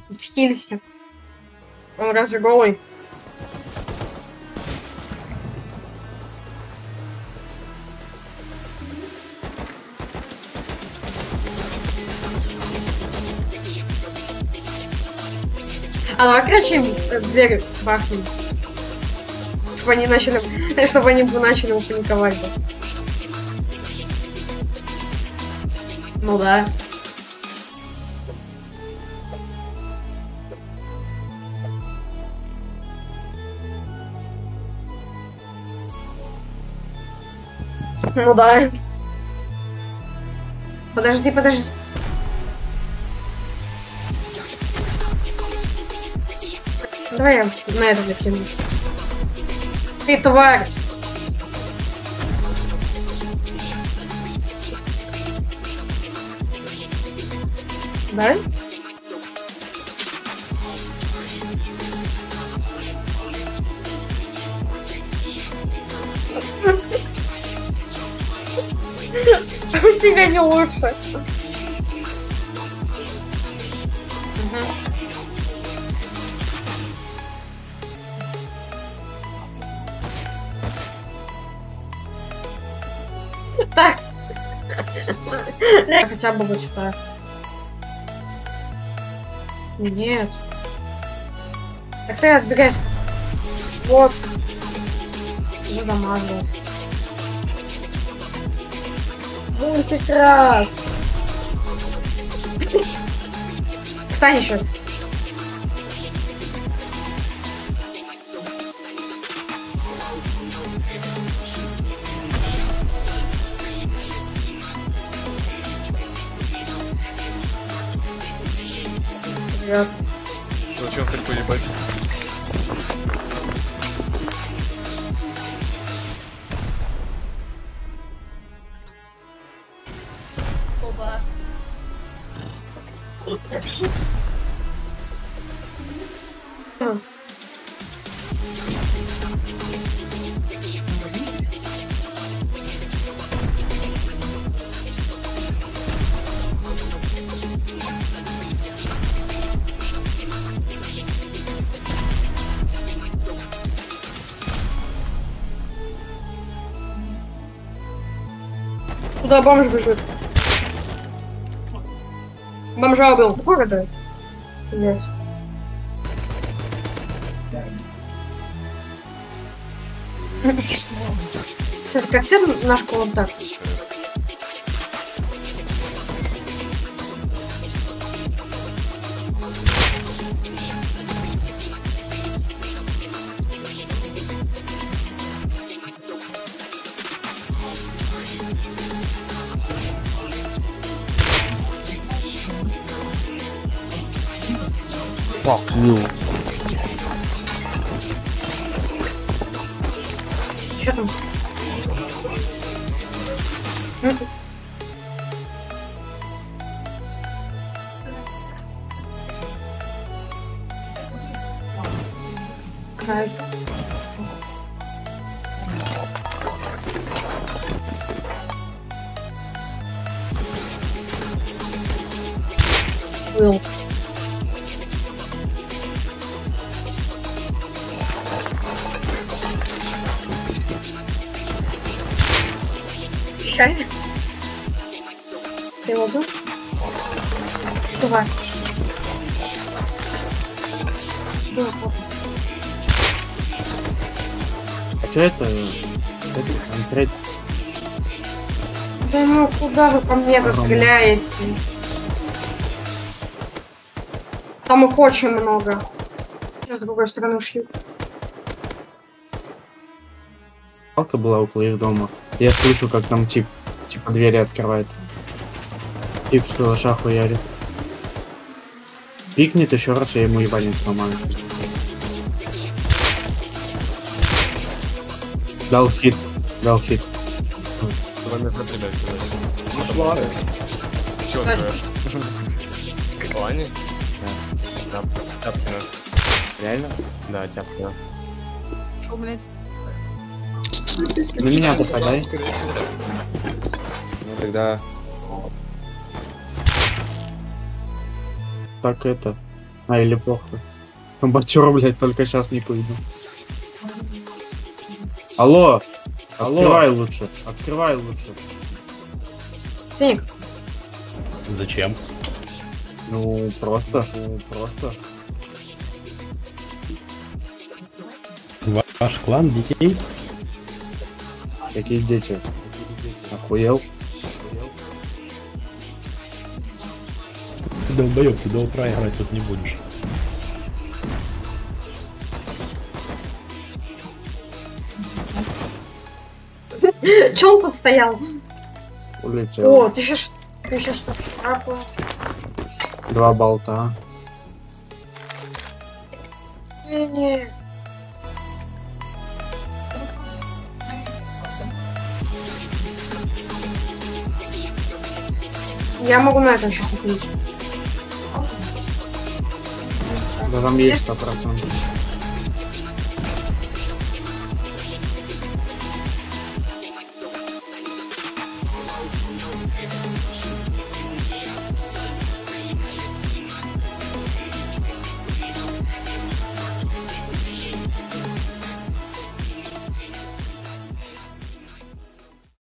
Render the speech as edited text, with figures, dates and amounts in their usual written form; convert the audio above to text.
Скилься. Он разве голый? А давай, короче, дверь бахнем. Чтобы они начали бы паниковать. Ну да. Ну да. Подожди. Давай я на это закину. Ты тварь! Да? У тебя не лучше. Так. Хотя бы вот что. Нет. Так ты отбегайся. Вот. Задамажил. Мультик раз. Встань еще раз. Привет. Зачем так поебать? Оба. Туда бомж бежит. Бомжа убил. Города. Здесь. Сейчас как тебе наш контакт? Fuck you. Что там? Кайф. Был. Чай? Ты его был? Давай. Хотя это конкретно. Да ну куда вы по мне-то стреляете? Там их очень много. Сейчас с другой стороны ушли. Палка была около их дома. Я слышу, как там типа двери открывает. Тип с калаша хуярит. Пикнет еще раз, я ему ебальник сломаю. Дал хит. Давай на прибегай. Ну слава. Чё такое? Лани? Да. Тяпкина. Реально? Да, Тяпкина. Шо, блядь? На меня попадай. Ну тогда... Так это. А, или похуй. Комбатера, блядь, только сейчас не пойду. Алло! Открывай лучше. Открывай лучше. Феник, Зачем? Ну, просто. Ваш клан детей? Какие дети? Охуел? Ты долбоёб, ты до утра играть тут не будешь. че он тут стоял? Улетел. О, ты сейчас что? Аква. 2 болта. Не-не. Я могу на этом еще купить. Да там есть 100%.